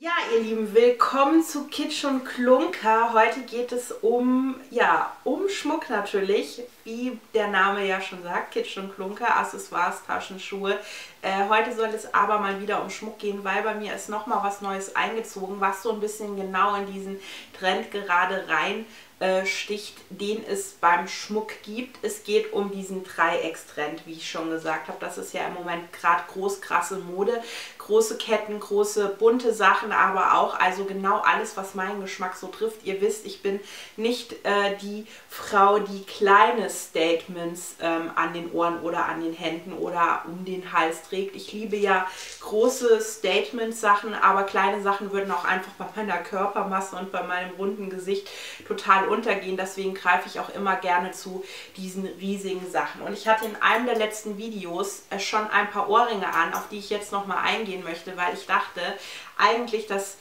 Ja, ihr Lieben, willkommen zu Kitsch und Klunker. Heute geht es um Schmuck natürlich, wie der Name ja schon sagt, Kitsch und Klunker, Accessoires, Taschen, Schuhe. Heute soll es aber mal wieder um Schmuck gehen, weil bei mir ist nochmal was Neues eingezogen, was so ein bisschen genau in diesen Trend gerade rein sticht, den es beim Schmuck gibt. Es geht um diesen Dreieckstrend, wie ich schon gesagt habe. Das ist ja im Moment gerade groß, krasse Mode. Große Ketten, große bunte Sachen, aber auch also genau alles, was meinen Geschmack so trifft. Ihr wisst, ich bin nicht die Frau, die kleine Statements an den Ohren oder an den Händen oder um den Hals trägt. Ich liebe ja große Statement-Sachen, aber kleine Sachen würden auch einfach bei meiner Körpermasse und bei meinem runden Gesicht total untergehen. Deswegen greife ich auch immer gerne zu diesen riesigen Sachen. Und ich hatte in einem der letzten Videos schon ein paar Ohrringe an, auf die ich jetzt nochmal eingehen möchte, weil ich dachte eigentlich, dass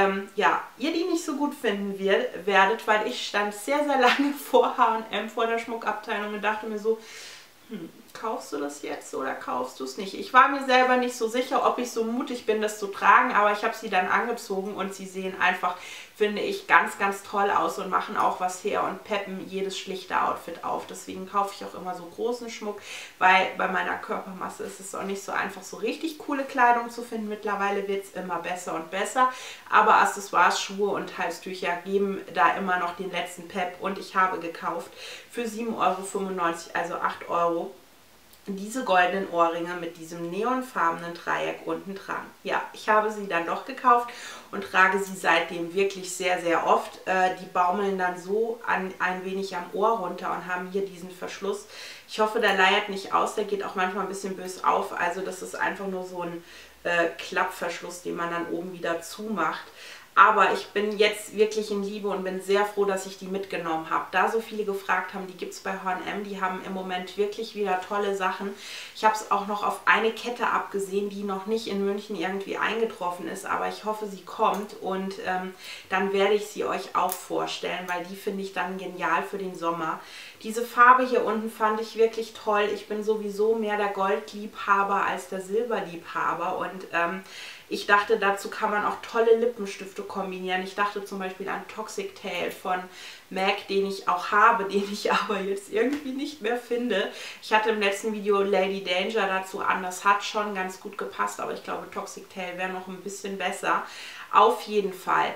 ihr die nicht so gut finden werdet, weil ich stand sehr, sehr lange vor H&M, vor der Schmuckabteilung und dachte mir so, kaufst du das jetzt oder kaufst du es nicht? Ich war mir selber nicht so sicher, ob ich so mutig bin, das zu tragen, aber ich habe sie dann angezogen und sie sehen einfach, finde ich, ganz, ganz toll aus und machen auch was her und peppen jedes schlichte Outfit auf. Deswegen kaufe ich auch immer so großen Schmuck, weil bei meiner Körpermasse ist es auch nicht so einfach, so richtig coole Kleidung zu finden. Mittlerweile wird es immer besser und besser, aber Accessoires, Schuhe und Halstücher geben da immer noch den letzten Pep und ich habe gekauft für 7,95 €, also 8 €. Diese goldenen Ohrringe mit diesem neonfarbenen Dreieck unten dran. Ja, ich habe sie dann doch gekauft und trage sie seitdem wirklich sehr, sehr oft. Die baumeln dann so ein wenig am Ohr runter und haben hier diesen Verschluss. Ich hoffe, der leiert nicht aus, der geht auch manchmal ein bisschen bös auf. Also das ist einfach nur so ein Klappverschluss, den man dann oben wieder zumacht. Aber ich bin jetzt wirklich in Liebe und bin sehr froh, dass ich die mitgenommen habe. Da so viele gefragt haben, die gibt es bei H&M, die haben im Moment wirklich wieder tolle Sachen. Ich habe es auch noch auf eine Kette abgesehen, die noch nicht in München irgendwie eingetroffen ist, aber ich hoffe, sie kommt und dann werde ich sie euch auch vorstellen, weil die finde ich dann genial für den Sommer. Diese Farbe hier unten fand ich wirklich toll. Ich bin sowieso mehr der Goldliebhaber als der Silberliebhaber und ich dachte, dazu kann man auch tolle Lippenstifte kombinieren. Ich dachte zum Beispiel an Toxic Tale von MAC, den ich auch habe, den ich aber jetzt irgendwie nicht mehr finde. Ich hatte im letzten Video Lady Danger dazu an. Das hat schon ganz gut gepasst, aber ich glaube, Toxic Tale wäre noch ein bisschen besser. Auf jeden Fall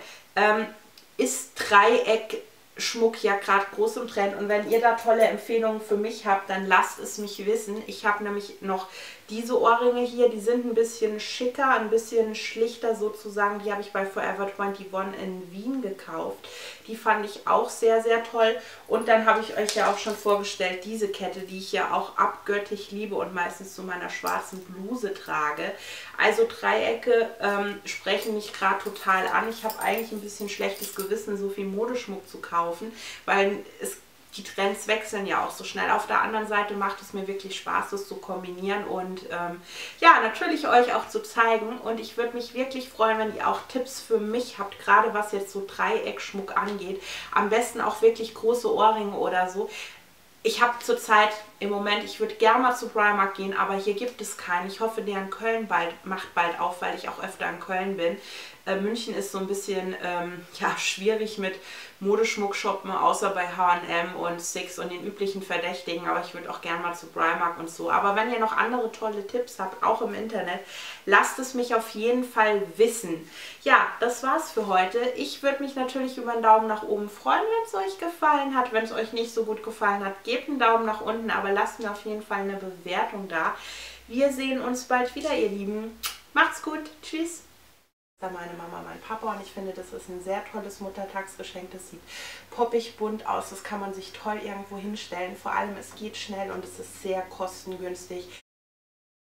ist Dreieckschmuck ja gerade groß im Trend und wenn ihr da tolle Empfehlungen für mich habt, dann lasst es mich wissen. Ich habe nämlich noch diese Ohrringe hier, die sind ein bisschen schicker, ein bisschen schlichter sozusagen. Die habe ich bei Forever 21 in Wien gekauft. Die fand ich auch sehr, sehr toll. Und dann habe ich euch ja auch schon vorgestellt, diese Kette, die ich ja auch abgöttisch liebe und meistens zu meiner schwarzen Bluse trage. Also Dreiecke sprechen mich gerade total an. Ich habe eigentlich ein bisschen schlechtes Gewissen, so viel Modeschmuck zu kaufen, weil die Trends wechseln ja auch so schnell. Auf der anderen Seite macht es mir wirklich Spaß, das zu kombinieren und ja, natürlich euch auch zu zeigen. Und ich würde mich wirklich freuen, wenn ihr auch Tipps für mich habt, gerade was jetzt so Dreieckschmuck angeht. Am besten auch wirklich große Ohrringe oder so. Ich habe zurzeit im Moment, ich würde gerne mal zu Primark gehen, aber hier gibt es keinen. Ich hoffe, der in Köln macht bald auf, weil ich auch öfter in Köln bin. München ist so ein bisschen schwierig mit Modeschmuck shoppen, außer bei H&M und Six und den üblichen Verdächtigen. Aber ich würde auch gerne mal zu Primark und so. Aber wenn ihr noch andere tolle Tipps habt, auch im Internet, lasst es mich auf jeden Fall wissen. Ja, das war's für heute. Ich würde mich natürlich über einen Daumen nach oben freuen, wenn es euch gefallen hat. Wenn es euch nicht so gut gefallen hat, gebt einen Daumen nach unten, aber lasst mir auf jeden Fall eine Bewertung da. Wir sehen uns bald wieder, ihr Lieben. Macht's gut. Tschüss. Da meine Mama, mein Papa und ich finde, das ist ein sehr tolles Muttertagsgeschenk. Das sieht poppig bunt aus, das kann man sich toll irgendwo hinstellen. Vor allem, es geht schnell und es ist sehr kostengünstig.